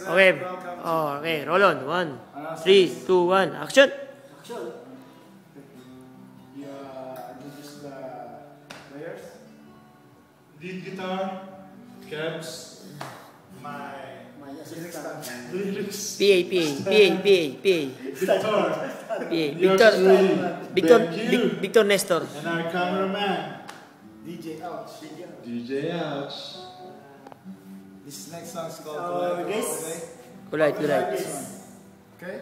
Okay. Oh, okay. Roll on. 1, 3, 2, 1. Action! Action! You introduce the players. Lead guitar, Kebs, my assistant. lyrics, PA. Victor Nestor. and our cameraman, DJ Ouch. DJ Ouch. This next song is called Guys. Kulay. Okay?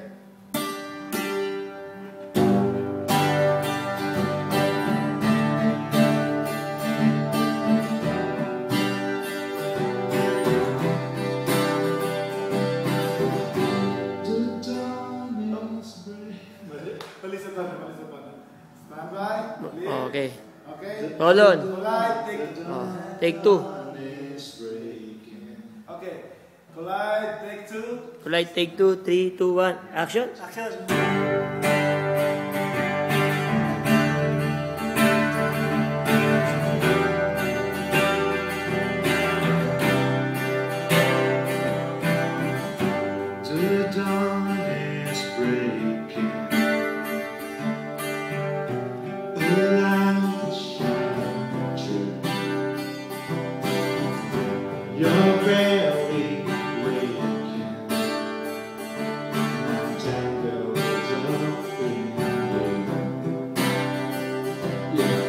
Stand by. Okay. Okay. Roll on. Take Take 2. Okay. Collide, take 2. Kulay, take 2, 3, 2, 1. Action! Action. The dawn is breaking. The light shines true. You're barely waking. I'm tangled up in you. Yeah.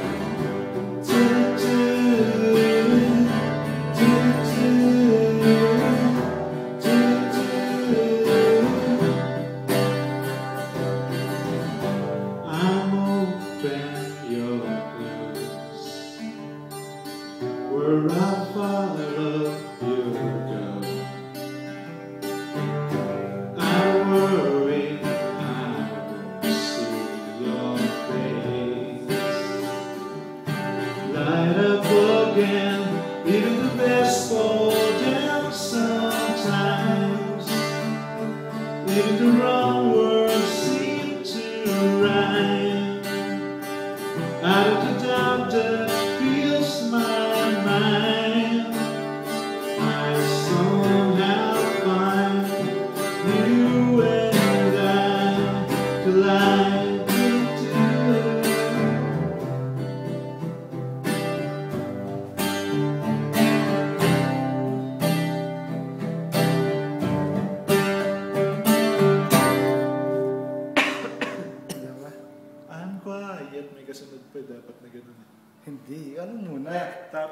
I'm open your blues, where I follow you go. I worry I won't see your face. Light up again, even the best fall down sometimes. Even the wrong words seem to rhyme. Out of the doubt that fills my mind, I somehow find you and I collide. I'm quiet, may kasunod pa dapat na gano'n. Hindi. Ano muna?